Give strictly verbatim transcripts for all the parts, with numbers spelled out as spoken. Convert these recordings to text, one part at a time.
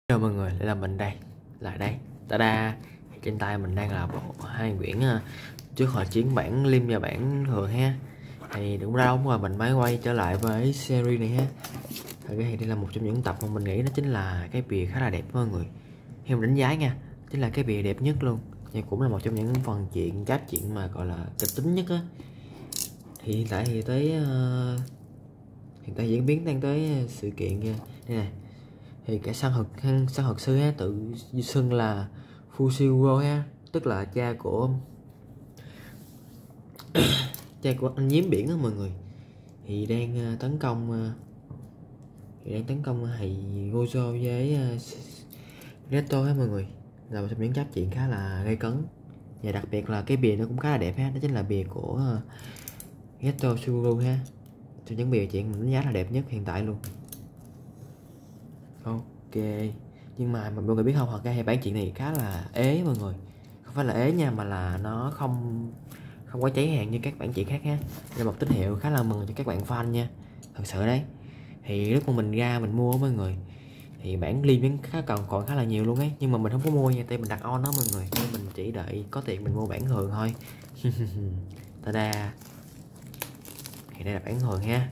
Chào mọi người, đây là mình đây, lại đây, ta-da. Trên tay mình đang là bộ hai quyển uh, trước hồi chiến bản Lim và bản thường ha. Thì đúng ra đúng rồi, mình mới quay trở lại với series này ha. Thật ra thì đây là một trong những tập mà mình nghĩ nó chính là cái bìa khá là đẹp mọi người. Theo mình đánh giá nha, chính là cái bìa đẹp nhất luôn. Nhưng cũng là một trong những phần chuyện cháp chuyện mà gọi là kịch tính nhất á. Thì hiện tại thì tới uh, hiện tại diễn biến đang tới sự kiện đây này. Thì cả săn hực săn hực sư ha, tự xưng là Fushiguro ha, tức là cha của cha của anh nhím biển đó mọi người. Thì đang uh, tấn công uh, thì đang tấn công thầy Gojo với uh, Geto ha mọi người, là một trong những cháp chuyện khá là gây cấn. Và đặc biệt là cái bìa nó cũng khá là đẹp ha, đó chính là bìa của uh, Geto Suguru ha, trong những bìa chuyện mình đánh giá là đẹp nhất hiện tại luôn. Ok, nhưng mà mọi người biết không, thật ra hai bản chuyện này khá là ế mọi người, không phải là ế nha, mà là nó không không có cháy hàng như các bản chuyện khác ha. Đây là một tín hiệu khá là mừng cho các bạn fan nha, thật sự đấy. Thì lúc mà mình ra mình mua mọi người, thì bản Lim khá còn còn khá là nhiều luôn ấy, nhưng mà mình không có mua nha, tại mình đặt on đó mọi người, nên mình chỉ đợi có tiền mình mua bản thường thôi. Ta-da. Thì đây là bản thường ha.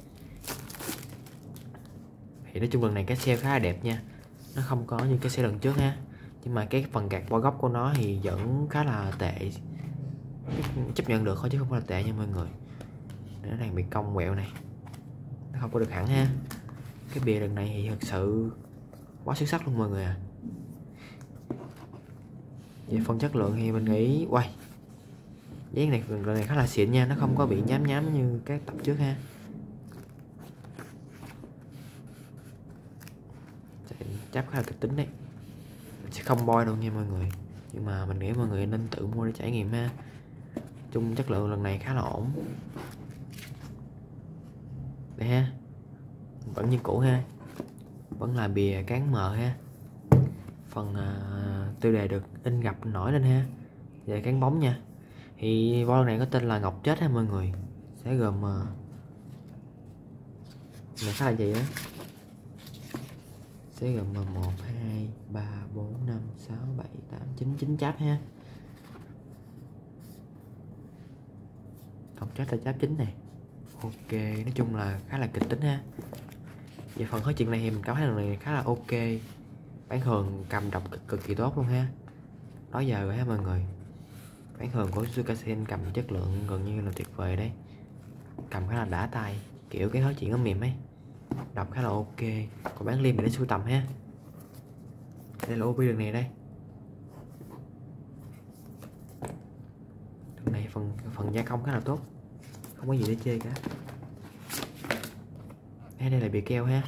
Thì nói chung lần này cái sale khá là đẹp nha, nó không có như cái sale lần trước ha, nhưng mà cái phần gạt bo góc của nó thì vẫn khá là tệ, chấp nhận được thôi chứ không phải là tệ nha mọi người. Nó đang bị cong quẹo này, nó không có được hẳn ha. Cái bìa lần này thì thật sự quá xuất sắc luôn mọi người à. Về phần chất lượng thì mình nghĩ quay giấy này lần này khá là xịn nha, nó không có bị nhám nhám như các tập trước ha. Cháp khá là kịch tính đấy, mình sẽ không boy đâu nha mọi người, nhưng mà mình nghĩ mọi người nên tự mua để trải nghiệm ha. Chung chất lượng lần này khá là ổn đây ha, vẫn như cũ ha, vẫn là bìa cán mờ ha. Phần uh, tiêu đề được in gặp nổi lên ha, về cán bóng nha. Thì voi này có tên là Ngọc Chết ha mọi người, sẽ gồm uh, này khá là gì đó, sẽ gồm một, hai, ba, bốn, năm, sáu, bảy, tám, chín, chín cháp ha. Ngọc Chết là cháp chín này. Ok, nói chung là khá là kịch tính ha. Về phần nói chuyện này thì mình cảm thấy lần này khá là ok. Bản thường cầm đọc cực, cực kỳ tốt luôn ha. Đó giờ rồi ha mọi người. Bản thường của Sukasen cầm chất lượng gần như là tuyệt vời đấy. Cầm khá là đã tay, kiểu cái nói chuyện nó mềm ấy, đọc khá là ok. Còn bán Lim để sưu tầm ha. Đây là ô pê đường này đây. Đường này phần phần gia công khá là tốt, không có gì để chê cả. Đây, đây là bìa keo ha.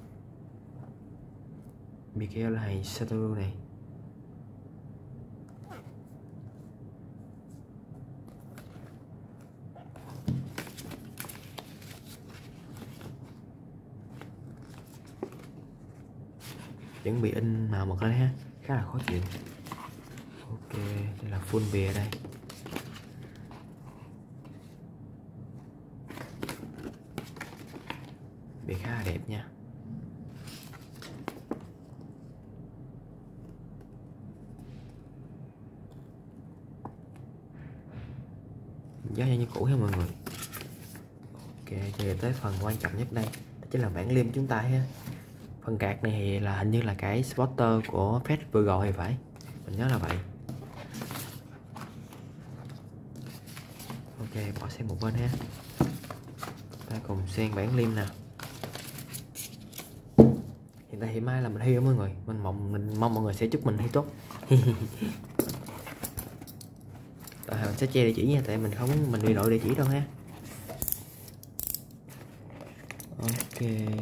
Bìa keo là thầy Satoru này. Vẫn bị in màu mực lên ha, khá là khó chịu. Ok, đây là full bìa đây. Bìa khá là đẹp nha. Giá như cũ ha mọi người. Ok, giờ tới phần quan trọng nhất đây, đó chính là bản Lim chúng ta ha. Phần card này thì là hình như là cái spotter của Fed vừa gọi thì phải, mình nhớ là vậy. Ok, bỏ xem một bên ha. Ta cùng xem bản Lim nào. Hiện tại thì mai là mình thi đó mọi người, mình mong mình mong mọi người sẽ chúc mình thi tốt. Tại mình sẽ che địa chỉ nha, tại mình không mình bị lộ địa chỉ đâu ha. Ok.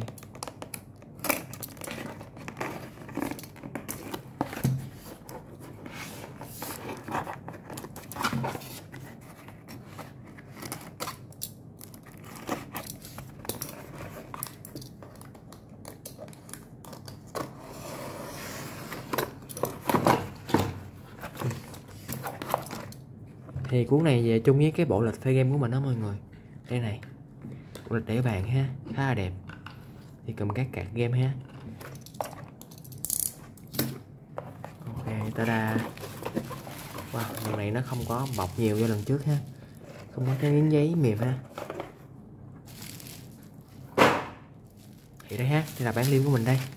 Thì cuốn này về chung với cái bộ lịch phê game của mình đó mọi người. Đây này, bộ lịch để bàn ha, khá là đẹp. Thì cầm các card game ha. ta-da. Wow, lần này nó không có bọc nhiều như lần trước ha, không có cái miếng giấy mềm ha. Thì đây ha, đây là bản liêm của mình đây.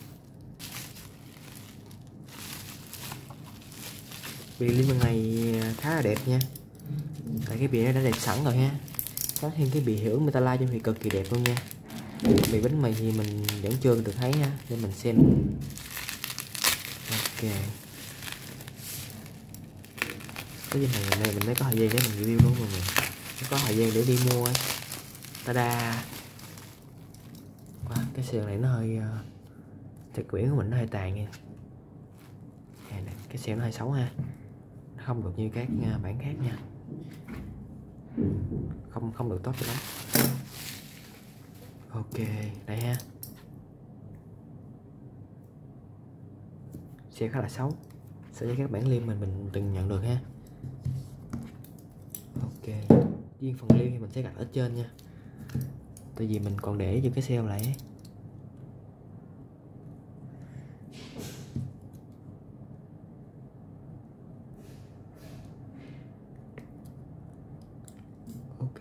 Bìa liêm lần này khá là đẹp nha, tại cái bìa nó đã đẹp sẵn rồi ha. Có thêm cái bìa hiệu ứng Metallic trong thì cực kỳ đẹp luôn nha. Bìa bánh mì thì mình vẫn chưa được thấy ha, để mình xem. Ok, cái gì này này mình mới có thời gian để mình review luôn mọi người, có thời gian để đi mua ấy. Ta-da. Wow, cái sườn này nó hơi uh, thực quyển của mình nó hơi tàn nha. Này, này, cái sườn nó hơi xấu ha, nó không được như các uh, bản khác nha, không không được tốt cho lắm. Ok, đây ha, xe khá là xấu so với các bản liêm mình mình từng nhận được ha. Ok, riêng phần liêm thì mình sẽ gạch ở trên nha, tại vì mình còn để cho cái sale lại ấy. Ok,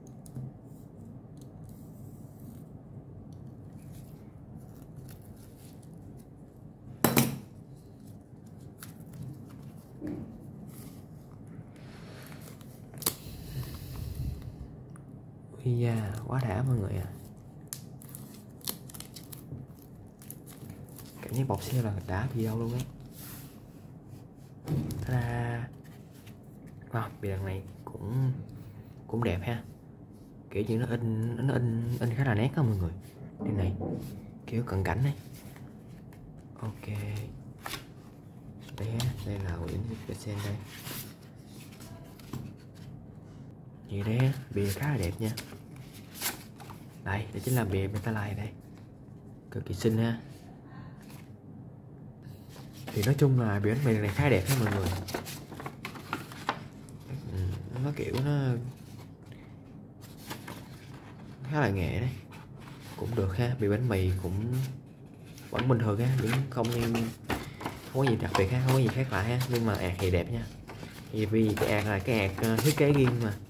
ui da, quá đã mọi người à. Cảm giác bọc xe là đã gì đâu luôn ấy. Ta-da. Wow, bìa lần này cũng cũng đẹp ha, kiểu như nó in nó in in khá là nét đó mọi người. Đây này, kiểu cận cảnh đấy. Ok, đây ha, đây là quyển percent đây. Gì đấy á, bìa khá là đẹp nha. Đây, đây chính là bìa Metallic đây, cực kỳ xinh ha. Thì nói chung là bìa bánh mì này khá đẹp ha mọi người. Ừ, nó kiểu nó khá là nghệ đấy, cũng được ha. Bìa bánh mì cũng vẫn bình thường ha, vẫn không không có gì đặc biệt ha, không có gì khác lạ ha, nhưng mà ạt thì đẹp nha. Thì vì cái ạt là cái ạt thiết kế riêng mà,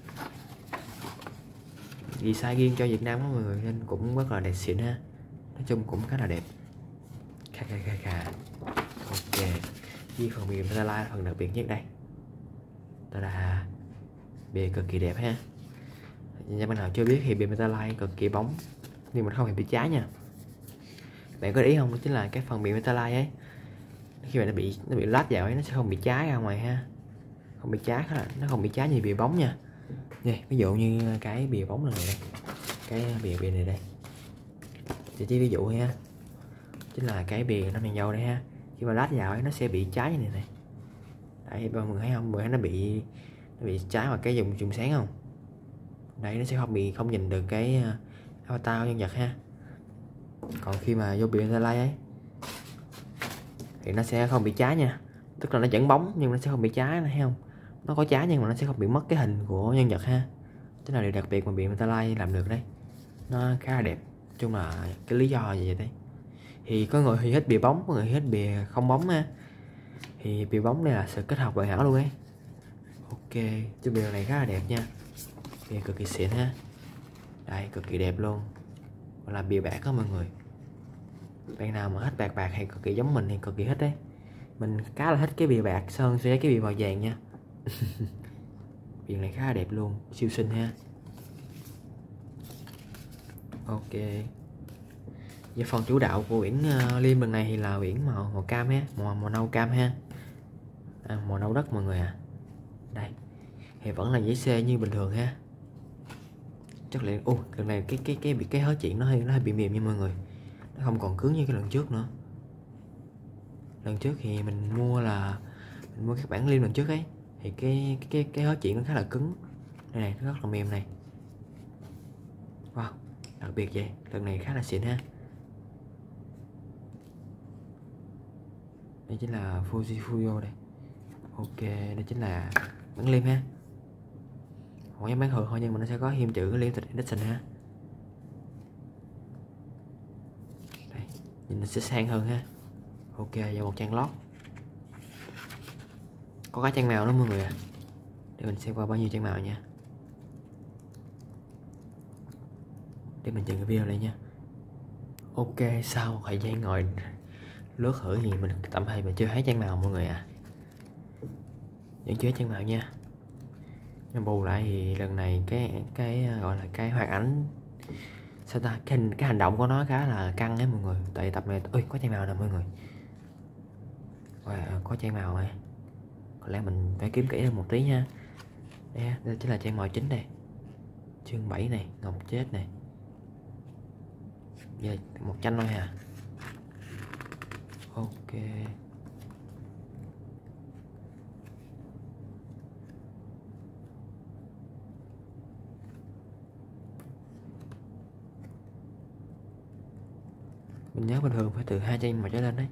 vì sai riêng cho Việt Nam đó mọi người, nên cũng rất là đẹp xịn ha. Nói chung cũng khá là đẹp. Kha kha kha kha. Ok, với phần bìa Metallic là phần đặc biệt nhất đây. Đó là bìa cực kỳ đẹp ha. Nhà bạn nào chưa biết thì bìa Metallic cực kỳ bóng, nhưng mà không hề bị cháy nha. Bạn có để ý không, đó chính là cái phần bìa Metallic ấy, khi mà nó bị nó bị lát vào ấy, nó sẽ không bị cháy ra ngoài ha, không bị cháy, nó không bị cháy như bìa bóng nha. Đây, ví dụ như cái bìa bóng này, đây, cái bìa bìa này đây, thì chỉ ví dụ ha, chính là cái bìa nó mang dâu đây ha, khi mà lát vào ấy nó sẽ bị cháy như này này. Đấy, mọi người thấy không, mọi nó bị nó bị cháy vào cái dùng chùm sáng không. Đấy, nó sẽ không bị không nhìn được cái avatar nhân vật ha. Còn khi mà vô bìa Metallic ấy thì nó sẽ không bị cháy nha, tức là nó vẫn bóng nhưng nó sẽ không bị cháy, thấy không, nó có cháy nhưng mà nó sẽ không bị mất cái hình của nhân vật ha. Thế là điều đặc biệt mà bìa Metallic làm được đấy, nó khá là đẹp. Nói chung là cái lý do gì vậy đấy, thì có người thì hết bìa bóng, có người hết bìa không bóng ha. Thì bìa bóng đây là sự kết hợp hoàn hảo luôn ấy. Ok, cái bìa này khá là đẹp nha, bìa cực kỳ xịn ha. Đây, cực kỳ đẹp luôn, gọi là bìa bạc đó mọi người. Bạn nào mà hết bạc bạc hay cực kỳ giống mình thì cực kỳ thích đấy. Mình khá là thích cái bìa bạc sơn so với cái bìa màu vàng nha. Bìa này khá là đẹp luôn, siêu xinh ha. Ok, và phần chủ đạo của quyển uh, liêm lần này thì là quyển màu màu cam ha, màu màu nâu cam ha, à, màu nâu đất mọi người à. Đây thì vẫn là giấy C như bình thường ha. Chất liệu ô lần này cái cái cái bị cái hớ chuyện nó hơi nó hơi bị mềm nha mọi người, nó không còn cứng như cái lần trước nữa. Lần trước thì mình mua là mình mua các bản liêm lần trước ấy, thì cái cái cái hớ chuyện nó khá là cứng. Đây này, nó rất là mềm này. Wow, đặc biệt vậy, lần này khá là xịn ha. Đây chính là Fuji Fuyo đây. Ok, đây chính là bản liêm ha, không giống bán thường thôi nhưng mà nó sẽ có thêm chữ limited edition ha. Đây, nhìn nó sẽ sang hơn ha. Ok, và một trang lót. có cái trang màu đó mọi người à. Để mình xem qua bao nhiêu trang màu nha. Để mình dừng cái video lại nha. Ok, sau một thời gian ngồi lướt thử thì mình tạm thời mình chưa thấy trang màu mọi người à. Vẫn chưa thấy trang màu nha. Nhưng bù lại thì lần này cái cái gọi là cái hoạt ảnh sao ta, cái, cái hành động của nó khá là căng ấy mọi người. Tại tập này ơi có trang màu nè mọi người. Wow, có trang màu này. Có lẽ mình phải kiếm kỹ hơn một tí nha. Đây, đây chính là trang màu chính đây. Chương bảy này, ngọc chết này. Giờ một tranh thôi à. Ok. Mình nhớ bình thường phải từ hai trang mà trở lên đấy.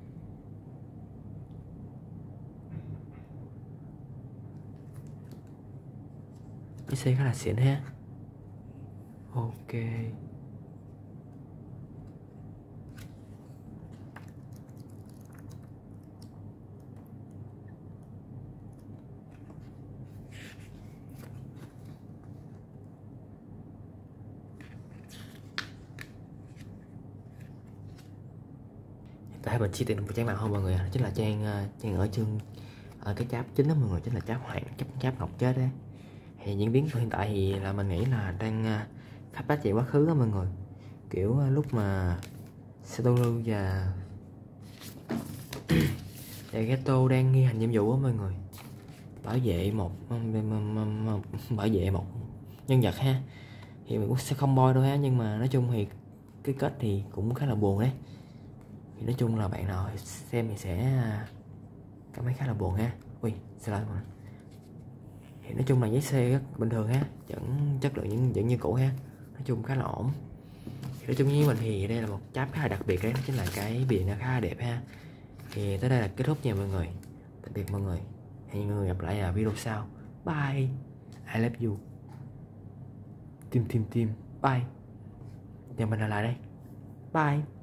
Cái xe khá là xịn ha. Ok. Tại mình chỉ tìm một trang nào không mọi người à, chính là trang trang ở chương ở cái cháp chính đó mọi người, chính là cháp hoàng cháp cháp ngọc chết đấy. Thì diễn biến hiện tại thì là mình nghĩ là đang khắp bách về quá khứ đó mọi người, kiểu lúc mà Satoru và và Geto đang ghi hành nhiệm vụ á mọi người, bảo vệ một bảo vệ một nhân vật ha, thì mình cũng sẽ không boy đâu ha, nhưng mà nói chung thì cái kết thì cũng khá là buồn đấy. Thì nói chung là bạn nào xem thì sẽ cảm thấy khá là buồn ha. Ui, xin lỗi mọi người. Thì nói chung là giấy xe rất bình thường ha, vẫn chất lượng vẫn, vẫn như cũ ha, nói chung khá là ổn. Thì nói chung với mình thì đây là một cháp khá là đặc biệt đấy, đó chính là cái biển nó khá là đẹp ha. Thì tới đây là kết thúc nha mọi người, tạm biệt mọi người, hẹn mọi người gặp lại ở video sau. Bye, I love you, tim tim tim, bye. Giờ mình là lại đây, bye.